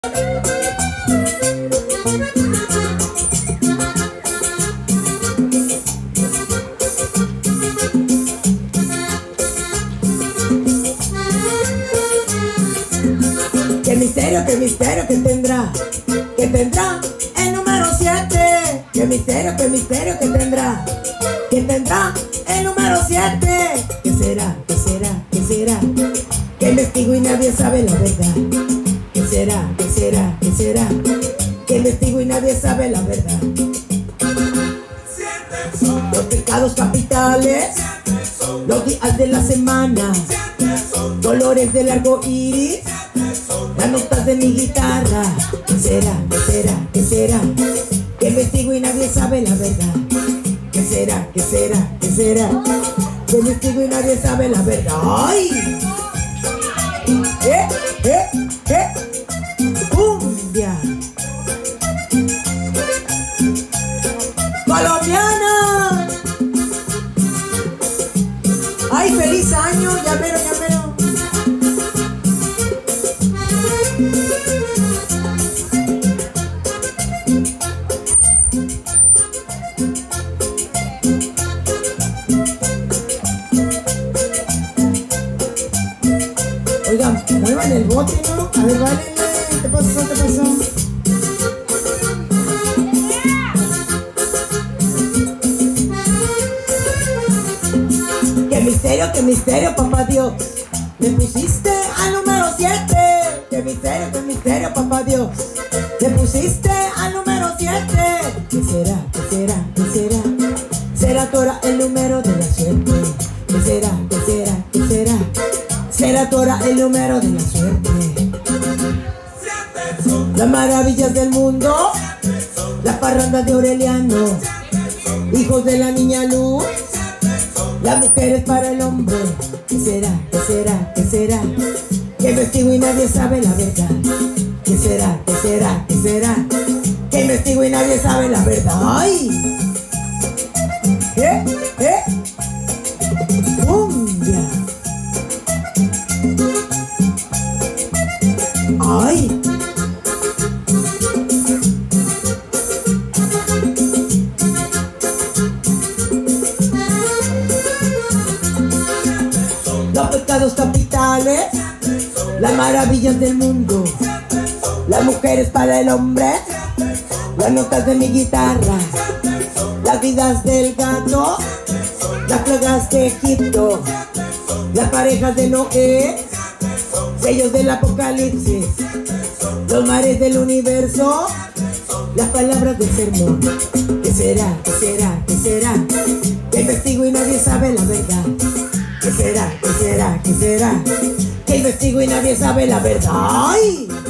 Qué misterio que tendrá el número 7. Qué misterio que tendrá el número 7. ¿Qué será? ¿Qué será? ¿Qué será? Que investigo y nadie sabe la verdad. ¿Qué será? ¿Qué será? ¿Qué será? Que investigo y nadie sabe la verdad. Los pecados capitales, los días de la semana, colores del arco iris, las notas de mi guitarra. ¿Qué será? ¿Qué será? ¿Qué será? Que investigo y nadie sabe la verdad. ¿Qué será? ¿Qué será? ¿Qué será? Que investigo y nadie sabe la verdad. ¡Ay! ¡Cumbia! ¡Colombiana! ¡Ay, feliz año! ¡Llamero, llamero! Oigan, muevan el bote, ¿no? A ver, vale, ¿qué pasó? ¿Qué pasó? Qué misterio, papá Dios, me pusiste al número 7. Qué misterio, papá Dios, me pusiste al número 7. ¿Qué será? ¿Qué será? ¿Qué será? Será Tora el número de la suerte. ¿Qué será? ¿Qué será? ¿Qué será? Será Tora el número de la suerte. Las maravillas del mundo, las parrandas de Aureliano, hijos de la niña luz, las mujeres para el hombre. ¿Qué será? ¿Qué será? ¿Qué será? Que investigo y nadie sabe la verdad. ¿Qué será? ¿Qué será? ¿Qué será? Que investigo y nadie sabe la verdad. ¡Ay! ¡Cumbia! ¡Ay! Los pecados capitales, las maravillas del mundo, las mujeres para el hombre, las notas de mi guitarra, las vidas del gato, las plagas de Egipto, las parejas de Noé, sellos del apocalipsis, los mares del universo, las palabras del sermón. ¿Qué será? ¿Qué será? ¿Qué será? Que investigo y nadie sabe la verdad. ¿Qué será? ¿Qué será? ¿Qué será? Que investigo y nadie sabe la verdad. ¡Ay!